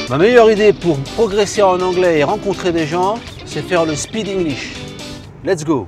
Ma meilleure idée pour progresser en anglais et rencontrer des gens, c'est faire le speed English. Let's go!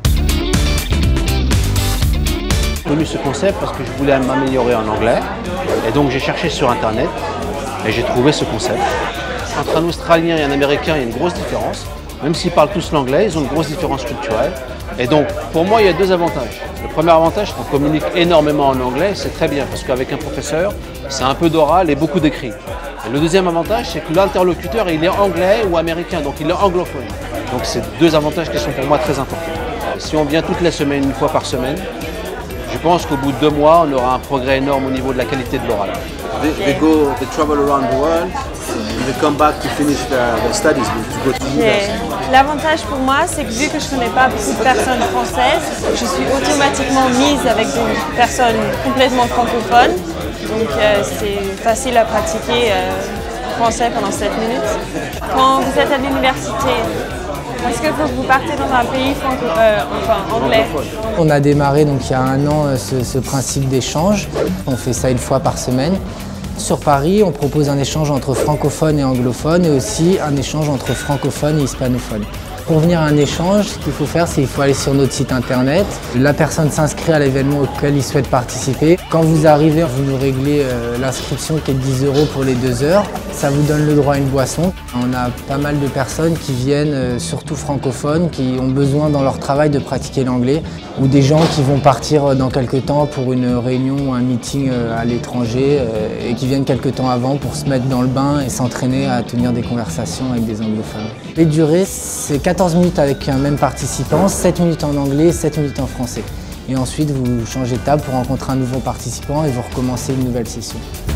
J'ai connu ce concept parce que je voulais m'améliorer en anglais et donc j'ai cherché sur internet et j'ai trouvé ce concept. Entre un Australien et un Américain, il y a une grosse différence. Même s'ils parlent tous l'anglais, ils ont une grosse différence culturelle. Et donc, pour moi, il y a deux avantages. Le premier avantage, c'est qu'on communique énormément en anglais, c'est très bien, parce qu'avec un professeur, c'est un peu d'oral et beaucoup d'écrit. Et le deuxième avantage, c'est que l'interlocuteur, il est anglais ou américain, donc il est anglophone. Donc c'est deux avantages qui sont pour moi très importants. Si on vient toutes les semaines, une fois par semaine, je pense qu'au bout de 2 mois, on aura un progrès énorme au niveau de la qualité de l'oral. They travel around the world, and they come back to finish their studies, to go to university. L'avantage pour moi, c'est que vu que je ne connais pas beaucoup de personnes françaises, je suis automatiquement mise avec des personnes complètement francophones. Donc c'est facile à pratiquer français pendant 7 minutes. Quand vous êtes à l'université, est-ce que vous partez dans un pays anglais? On a démarré donc, il y a 1 an ce principe d'échange. On fait ça 1 fois par semaine. Sur Paris, on propose un échange entre francophones et anglophones et aussi un échange entre francophones et hispanophones. Pour venir à un échange, ce qu'il faut faire, c'est qu'il faut aller sur notre site internet. La personne s'inscrit à l'événement auquel il souhaite participer. Quand vous arrivez, vous nous réglez l'inscription qui est de 10 € pour les 2 heures. Ça vous donne le droit à une boisson. On a pas mal de personnes qui viennent, surtout francophones, qui ont besoin dans leur travail de pratiquer l'anglais, ou des gens qui vont partir dans quelques temps pour une réunion ou un meeting à l'étranger et qui viennent quelques temps avant pour se mettre dans le bain et s'entraîner à tenir des conversations avec des anglophones. Les durées, c'est 14 minutes avec un même participant, 7 minutes en anglais, 7 minutes en français. Et ensuite, vous changez de table pour rencontrer un nouveau participant et vous recommencez une nouvelle session.